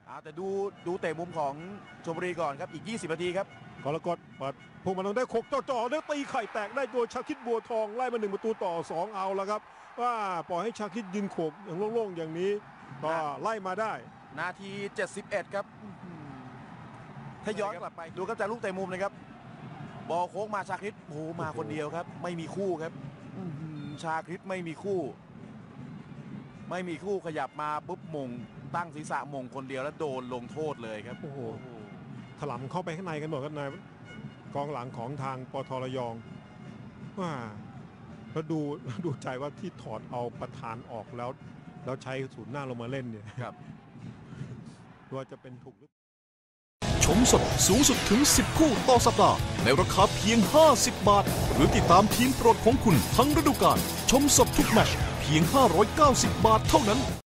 แต่ดูเตะมุมของชลบุรีก่อนครับอีก20 นาทีครับกรกฎเปิดพุ่งมาตรงได้โขกจ่อๆได้ตีไข่แตกได้โดยชาคิดบัวทองไล่มา1-2เอาแล้วครับว่าปล่อยให้ชาคิดยืนโขกอย่างโล่งๆอย่างนี้ก็ไล่มาได้นาที71ครับถ้าย้อนกลับไปดูครับจากลูกเตะมุมนะครับบอลโค้งมาชาคริตโอ้มาคนเดียวครับไม่มีคู่ครับชาคริตไม่มีคู่ขยับมาปุ๊บมงตั้งศีรษะมงคนเดียวแล้วโดนลงโทษเลยครับโอ้โหถลำเข้าไปข้างในกันหมดครับนายกองหลังของทางปทระยองว่าแล้วดูใจว่าที่ถอดเอาประธานออกแล้วใช้ศูนย์หน้าลงมาเล่นเนี่ยครับว่าจะเป็นถูกหรือชมสดสูงสุดถึง10คู่ต่อสัปดาห์ในราคาเพียง50 บาทหรือติดตามทีมโปรดของคุณทั้งฤดูกาลชมสดทุกแมตช์เพียง590 บาทเท่านั้น